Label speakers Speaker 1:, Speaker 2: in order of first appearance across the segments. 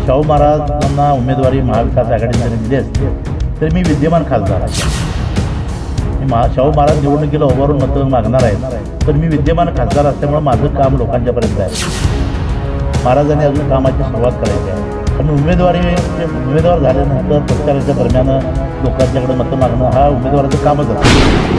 Speaker 1: शाहू महाराजांना उमेदवारी महाविकास आघाडीने दिली असते तर मी विद्यमान खासदार आहे। शाहू महाराज निवडणुकीला उभारून मतं मागणार आहेत, तर मी विद्यमान खासदार असल्यामुळे माझं काम लोकांच्यापर्यंत आहे। महाराजांनी अजून कामाची सुरुवात करायची आहे, पण उमेदवार झाल्यानंतर प्रचाराच्या दरम्यान लोकांच्याकडे मतं मागणं हा उमेदवाराचं कामच असतं।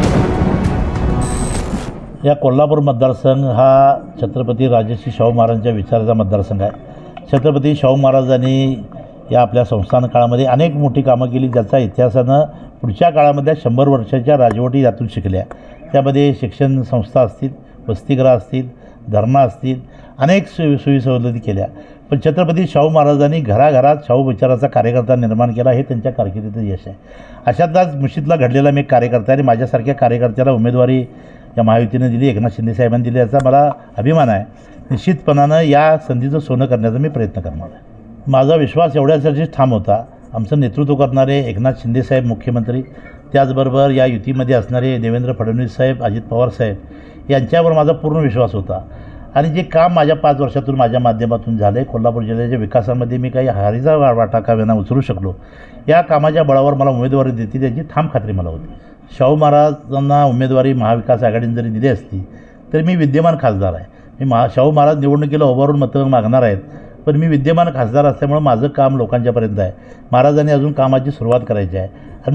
Speaker 1: या कोल्हापूर मतदारसंघ हा छत्रपती राजर्षी शाहू महाराजांच्या विचाराचा मतदारसंघ आहे। छत्रपती शाहू महाराजांनी या आपल्या संस्थान काळामध्ये अनेक मोठी कामं केली, ज्याचा इतिहासानं पुढच्या काळामध्ये 100 वर्षाच्या राजवटी यातून शिकल्या। त्यामध्ये शिक्षण संस्था असतील, वसतिगृह असतील, धरणं असतील, अनेक सोयीसवलती केल्या। पण छत्रपती शाहू महाराजांनी घराघरात शाहू विचाराचा कार्यकर्ता निर्माण केला, हे त्यांच्या कारकिर्दीचं यश आहे। अशातलाच मुशीतला घडलेला मी एक कार्यकर्ता आणि माझ्यासारख्या कार्यकर्त्याला उमेदवारी या महायुतीने दिली, एकनाथ शिंदे साहेबांनी दिली, याचा मला अभिमान आहे। निश्चितपणानं या संधीचं सोनं करण्याचा मी प्रयत्न करणार आहे। माझा विश्वास एवढ्यासाठी ठाम होता, आमचं नेतृत्व करणारे एकनाथ शिंदे साहेब मुख्यमंत्री, त्याचबरोबर या युतीमध्ये असणारे देवेंद्र फडणवीस साहेब, अजित पवार साहेब यांच्यावर माझा पूर्ण विश्वास होता। आणि जे काम माझ्या 5 वर्षातून माझ्या माध्यमातून झाले, कोल्हापूर जिल्ह्याच्या विकासामध्ये मी काही हारीचा वाटा का विना उचलू शकलो, या कामाच्या बळावर मला उमेदवारी देतील याची ठाम खात्री मला होती। शाहू महाराजांना उमेदवारी महाविकास आघाडीने जरी दिली असती तर मी विद्यमान खासदार आहे। शाहू महाराज निवडणुकीला उभारून मतं मागणार आहेत, पण मी विद्यमान खासदार असल्यामुळे माझं काम लोकांच्यापर्यंत आहे। महाराजांनी अजून कामाची सुरुवात करायची आहे आणि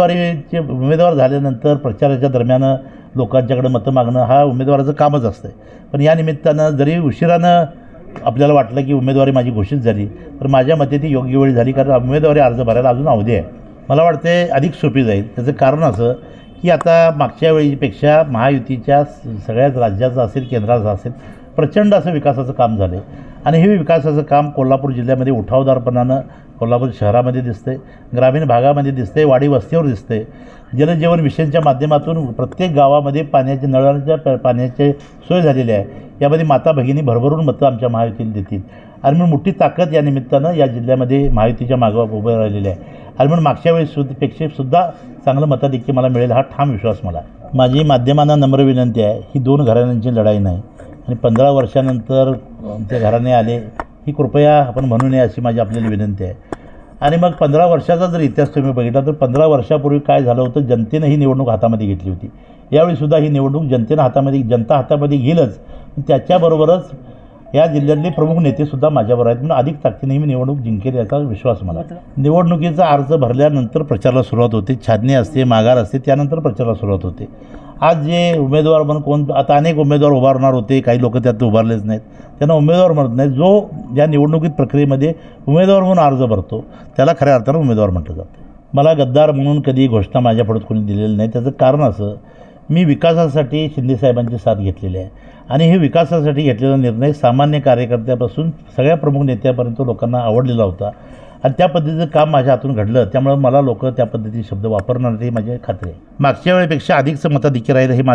Speaker 1: उमेदवार झाल्यानंतर प्रचाराच्या दरम्यान लोकांच्याकडे मतं मागणं हा उमेदवाराचं कामच असतं। पण या निमित्तानं जरी उशिरानं आपल्याला वाटलं की उमेदवारी माझी घोषित झाली, तर माझ्या मते ती योग्य वेळी झाली, कारण उमेदवारी अर्ज भरायला अजून अवधी आहे। मला वाटते अधिक सोपी जाईल। त्याचं कारण असं की आता मागच्या वेळीपेक्षा महायुतीच्या सगळ्याच राज्याचं असेल, केंद्राचं असेल, प्रचंड असं विकासाचं काम झालं आणि हे विकासाचं काम कोल्हापूर जिल्ह्यामध्ये उठावदारपणानं कोल्हापूर शहरामध्ये दिसते, ग्रामीण भागामध्ये दिसते, वाडी वस्तीवर दिसते। जलजीवन मिशनच्या माध्यमातून प्रत्येक गावामध्ये पाण्याचे नळांच्या पाण्याची सोय झालेली आहे। यामध्ये माता भगिनी भरभरून मतं आमच्या महायुतीला देतील आणि म्हणून मोठी ताकद या निमित्तानं या जिल्ह्यामध्ये महायुतीच्या मागं उभं राहिलेली आहे आणि म्हणून मागच्या वेळेसपेक्षा चांगलं मताधिक्य मला मिळेल हा ठाम विश्वास मला आहे। माझी माध्यमांना नम्र विनंती आहे, ही 2 घराण्यांची लढाई नाही आणि 15 वर्षानंतर आमच्या घराणे आले ही कृपया आपण म्हणू नये अशी माझी आपल्याला विनंती आहे। आणि मग 15 वर्षाचा जर इतिहास तुम्ही बघितला तर 15 वर्षापूर्वी काय झालं होतं, जनतेनं ही निवडणूक हातामध्ये घेतली होती। यावेळीसुद्धा ही निवडणूक जनता हातामध्ये घेईलच, त्याच्याबरोबरच या जिल्ह्यातले प्रमुख नेतेसुद्धा माझ्याबरोबर आहेत, म्हणून अधिक ताकदीने मी निवडणूक जिंकेल याचा विश्वास मला। निवडणुकीचा अर्ज भरल्यानंतर प्रचाराला सुरुवात होते, छाननी असते, माघार असते, त्यानंतर प्रचाराला सुरुवात होते। आज जे उमेदवार म्हणून कोण आता अनेक उमेदवार उभारणार होते, काही लोक त्यात उभारलेच नाहीत, त्यांना उमेदवार म्हणत नाहीत। जो या निवडणुकीत प्रक्रियेमध्ये उमेदवार म्हणून अर्ज भरतो त्याला खऱ्या अर्थानं उमेदवार म्हटलं जातं। मला गद्दार म्हणून कधी घोषणा माझ्या पुढे कोणी दिलेली नाही। त्याचं कारण असं, मी विकासासाठी शिंदेसाहेबांची साथ घेतलेली आहे आणि हे विकासासाठी घेतलेला निर्णय सामान्य कार्यकर्त्यापासून सगळ्या प्रमुख नेत्यापर्यंत लोकांना आवडलेला होता आणि त्या पद्धतीचं काम माझ्या हातून घडलं, त्यामुळे मला लोक त्या पद्धतीचे शब्द वापरणार ही माझी खात्री आहे। मागच्या वेळेपेक्षा अधिकचं मताधिक्य राहील हे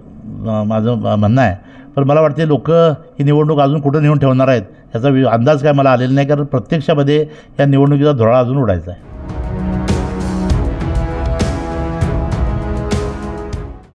Speaker 1: माझं म्हणणं आहे, पण मला वाटते लोक ही निवडणूक अजून कुठं नेऊन ठेवणार आहेत याचा अंदाज काय मला आलेला नाही, कारण प्रत्यक्षामध्ये या निवडणुकीचा धुराळा अजून उडायचा आहे।